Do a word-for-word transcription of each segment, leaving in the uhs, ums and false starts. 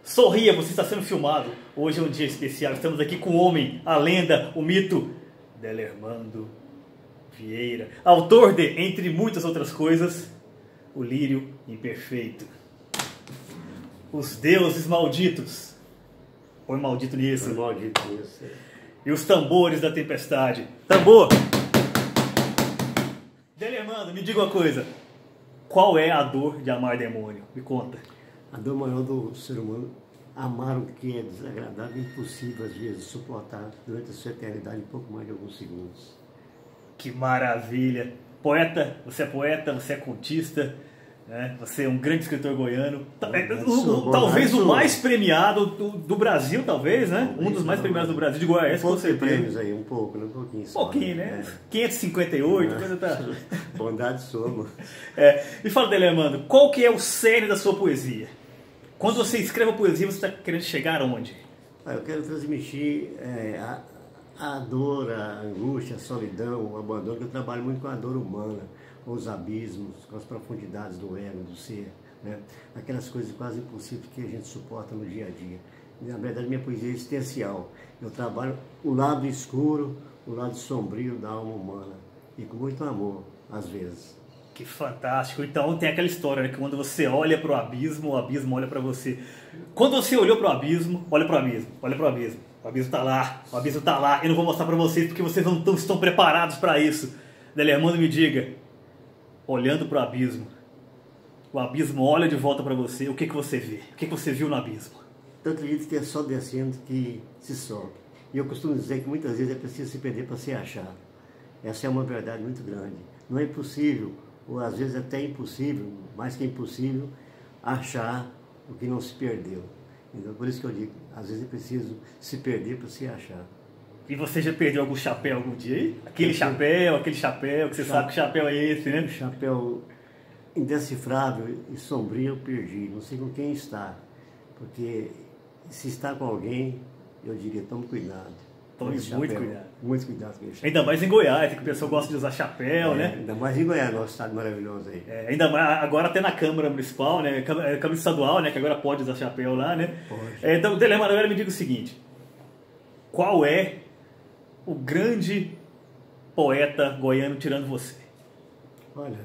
Sorria, você está sendo filmado. Hoje é um dia especial. Estamos aqui com o homem, a lenda, o mito, Delermando Vieira. Autor de, entre muitas outras coisas, O Lírio Imperfeito. Os Deuses Malditos. Põe maldito nisso. Põe maldito nisso. E os Tambores da Tempestade. Tambor! Delermando, me diga uma coisa. Qual é a dor de amar demônio? Me conta. A dor maior do ser humano, amar o que é desagradável, impossível às vezes suportar durante a sua eternidade, em pouco mais de alguns segundos. Que maravilha! Poeta, você é poeta, você é contista, né? Você é um grande escritor goiano. Bom, o, o, talvez bom, o mais premiado do, do Brasil, talvez, né? Bom, um dos mais não, premiados do Brasil, de Goiás, um com certeza. prêmios aí, um pouco, né? um pouquinho só. Um pouquinho, né? É. quinhentos e cinquenta e oito, coisa tá... Bondade sua, mano. É. Me fala, Delermando, qual que é o cerne da sua poesia? Quando você escreve a poesia, você está querendo chegar aonde? Ah, eu quero transmitir é, a, a dor, a angústia, a solidão, o abandono, que eu trabalho muito com a dor humana, com os abismos, com as profundidades do ego, do ser, né? Aquelas coisas quase impossíveis que a gente suporta no dia a dia. Na verdade, minha poesia é existencial. Eu trabalho o lado escuro, o lado sombrio da alma humana, e com muito amor, às vezes. Que fantástico. Então tem aquela história, né, que quando você olha para o abismo, o abismo olha para você. Quando você olhou para o abismo, olha para o abismo, olha para o abismo. O abismo está lá, o abismo está lá. Eu não vou mostrar para vocês porque vocês não tão, estão preparados para isso. Delermando, me diga, olhando para o abismo, o abismo olha de volta para você, o que, que você vê? O que, que você viu no abismo? Eu acredito que é só descendo que se sobe. E eu costumo dizer que muitas vezes é preciso se perder para se achar. Essa é uma verdade muito grande. Não é impossível, ou às vezes até impossível, mais que impossível, achar o que não se perdeu. Então, por isso que eu digo, às vezes é preciso se perder para se achar. E você já perdeu algum chapéu algum dia aí? Aquele eu chapéu, aquele chapéu, que você Chapéu. sabe que chapéu é esse, né? Chapéu indecifrável e sombrio eu perdi, não sei com quem está. Porque se está com alguém, eu diria, tome cuidado. Tome muito chapéu, cuidado. Muito cuidado com isso. Ainda mais em Goiás, que o pessoal gosta de usar chapéu, é, né? Ainda mais em Goiás, nosso estado maravilhoso aí. É, ainda mais agora até na Câmara Municipal, né? Câmara Estadual, né? Que agora pode usar chapéu lá, né? Pode. É, então, Delermando, agora me diga o seguinte. Qual é o grande poeta goiano tirando você? Olha,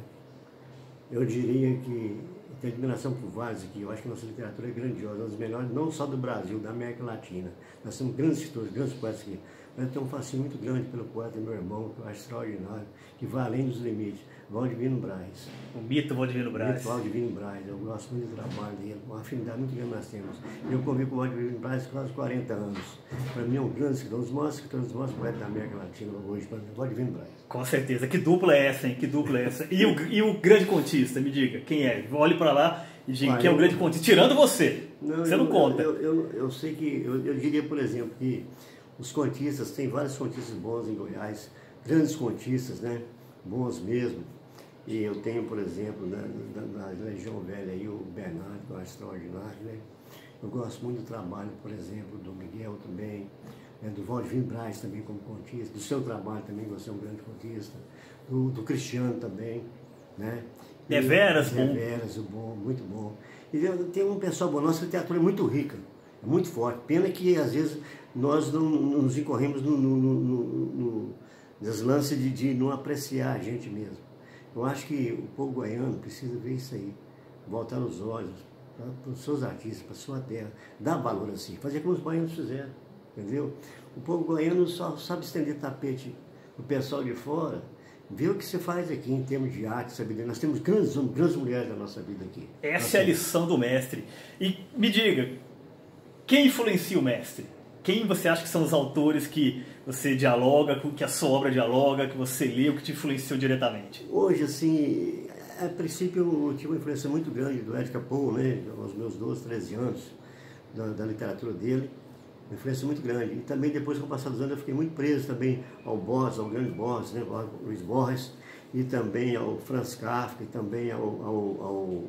eu diria que tem admiração por vários aqui. Eu acho que nossa literatura é grandiosa, uma das melhores, não só do Brasil, da América Latina. Nós temos grandes escritores, grandes poetas aqui. Mas tem um fascínio muito grande pelo poeta, meu irmão, que eu acho extraordinário, que vai além dos limites, Valdivino Braz. O mito Valdivino Braz. O mito Valdivino Braz, eu gosto muito do trabalho dele, uma afinidade muito grande nós temos. Eu convivo com o Valdivino Braz há quase quarenta anos. Para mim é um grande escritor, um dos maiores escritores, um dos maiores poetas da América Latina hoje, para mim, Valdivino Braz. Com certeza. Que dupla é essa, hein? Que dupla é essa? E o, e o grande contista, me diga, quem é? Olhe para lá e diga quem é o grande contista, tirando você. Não, você eu, não conta. Eu, eu, eu, eu sei que, eu, eu diria, por exemplo, que os contistas, tem vários contistas bons em Goiás, grandes contistas, né? Bons mesmo. E eu tenho, por exemplo, na, na, na Legião Velha aí, o Bernardo, que eu acho extraordinário, né? Eu gosto muito do trabalho, por exemplo, do Miguel também, né? Do Valdivino Braz também como contista, do seu trabalho também, você é um grande contista, do, do Cristiano também, né? Deveras bom. Deveras, o bom, muito bom. E tem um pessoal bom, nossa literatura é muito rica, é muito forte. Pena que às vezes nós não, não nos incorremos no, no, no, no deslance de, de não apreciar a gente mesmo. Eu acho que o povo goiano precisa ver isso aí, voltar os olhos para os seus artistas, para a sua terra, dar valor assim, fazer como os baianos fizeram, entendeu? O povo goiano só sabe estender tapete para o pessoal de fora, ver o que você faz aqui em termos de arte, sabedoria. Nós temos grandes, grandes mulheres da nossa vida aqui. Essa é a lição do mestre. E me diga, quem influencia o mestre? Quem você acha que são os autores que você dialoga, que a sua obra dialoga, que você lê, o que te influenciou diretamente? Hoje, assim, a princípio eu tive uma influência muito grande do Edgar Poe, né, aos meus doze, treze anos, da, da literatura dele, uma influência muito grande. E também depois, com o passar dos anos, eu fiquei muito preso também ao Borges, ao grande Borges, né, ao Luiz Borges, e também ao Franz Kafka, e também ao, ao, ao,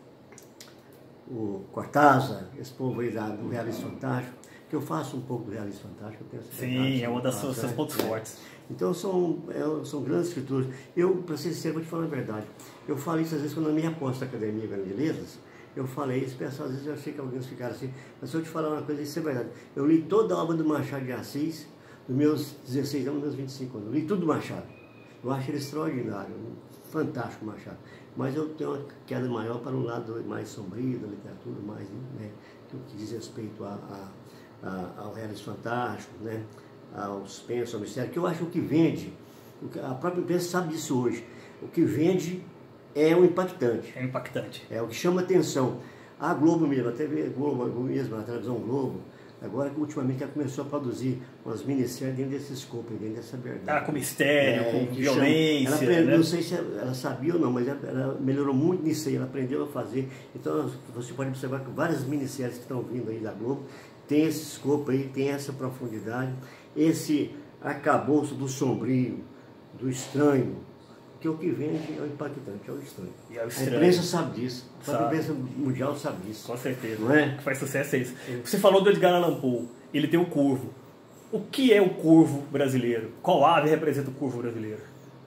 ao Cortázar, esse povo aí da, do realismo fantástico, que eu faço um pouco do realismo fantástico. Eu tenho Sim, é uma das suas seus pontos fortes. Então são, é, são grandes escritores. Eu, para ser sincero, vou te falar a verdade, eu falo isso às vezes quando eu me aposto na Academia de Letras, eu falei isso, pessoal, às vezes eu achei que alguns ficaram assim, mas se eu te falar uma coisa, isso é verdade. Eu li toda a obra do Machado de Assis, dos meus dezesseis anos, meus vinte e cinco anos, eu li tudo do Machado. Eu acho ele extraordinário, fantástico Machado. Mas eu tenho uma queda maior para um lado mais sombrio da literatura, mais, né, que diz respeito a, a, a, ao realismo fantástico, né, ao suspense, ao mistério, que eu acho que o que vende, a própria imprensa sabe disso hoje, o que vende é o impactante. É impactante. É o que chama atenção. A Globo mesmo, a T V Globo mesmo, a televisão Globo, agora que ultimamente ela começou a produzir umas minisséries dentro desse escopo, dentro dessa verdade. Ah, com mistério, é, com violência. Ela aprendeu, né? Não sei se ela sabia ou não, mas ela, ela melhorou muito nisso aí, ela aprendeu a fazer. Então você pode observar que várias minisséries que estão vindo aí da Globo tem esse escopo aí, tem essa profundidade, esse arcabouço do sombrio, do estranho, que o que vende é o impactante, é o estranho. E é o A estranho. imprensa sabe disso, a Sabe. imprensa mundial sabe disso. Com certeza. Não é? O que faz sucesso é isso. Você falou do Edgar Allan Poe, ele tem o corvo. O que é o corvo brasileiro? Qual ave representa o corvo brasileiro?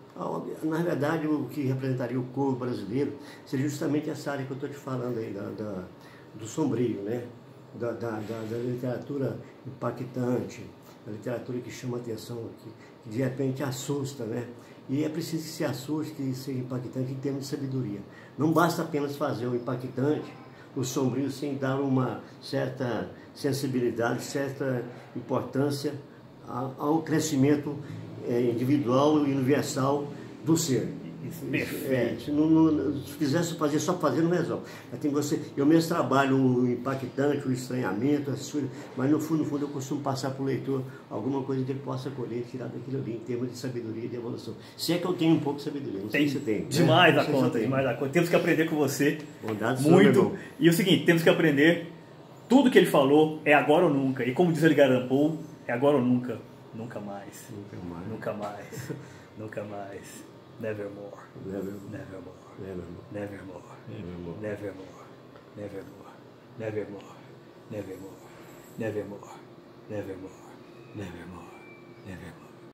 Na verdade, o que representaria o corvo brasileiro seria justamente essa área que eu estou te falando aí, da, da, do sombrio, né? Da, da, da, da literatura impactante, da literatura que chama atenção, que, que de repente assusta, né? E é preciso que se assuste, que seja impactante em termos de sabedoria. Não basta apenas fazer o impactante, o sombrio, sem dar uma certa sensibilidade, certa importância ao crescimento individual e universal do ser. Isso, É, se, não, não, se fizesse fazer, só fazer não resolve. Tem você, eu mesmo trabalho o impactante, o estranhamento, as coisas, mas no fundo, no fundo eu costumo passar para o leitor alguma coisa que ele possa colher, tirar daquilo ali, em termos de sabedoria e de evolução. Se é que eu tenho um pouco de sabedoria, não sei Tem se você tem. demais né? da conta, demais da conta. Temos que aprender com você. Bondade sua, meu Muito. irmão. E o seguinte, temos que aprender, tudo que ele falou é agora ou nunca. E como diz o Edgar Allan Poe, é agora ou nunca. Nunca mais. Nunca mais. Nunca mais. Nunca mais. Nevermore. Nevermore. Nevermore. Nevermore. Nevermore. Nevermore. Nevermore. Nevermore. Nevermore. Nevermore. Nevermore. Nevermore. Nevermore. Nevermore.